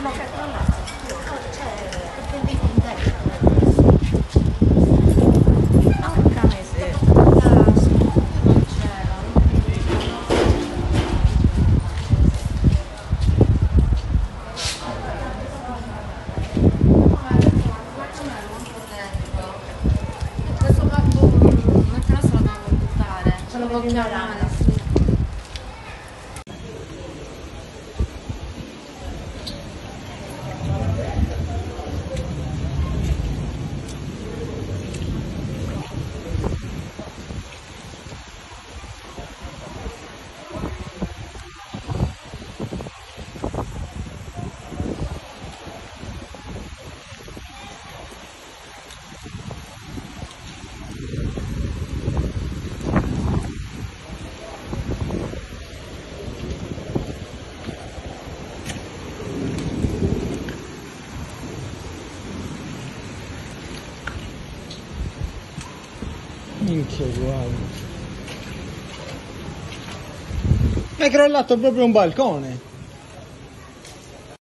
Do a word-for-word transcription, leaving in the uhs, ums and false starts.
ma che crollato? C'è il pendiente. Porca miseria. Non c'era. Questo babbo non te lo so da buttare. Ce lo può chiamare. Minchia, guarda. È crollato proprio un balcone.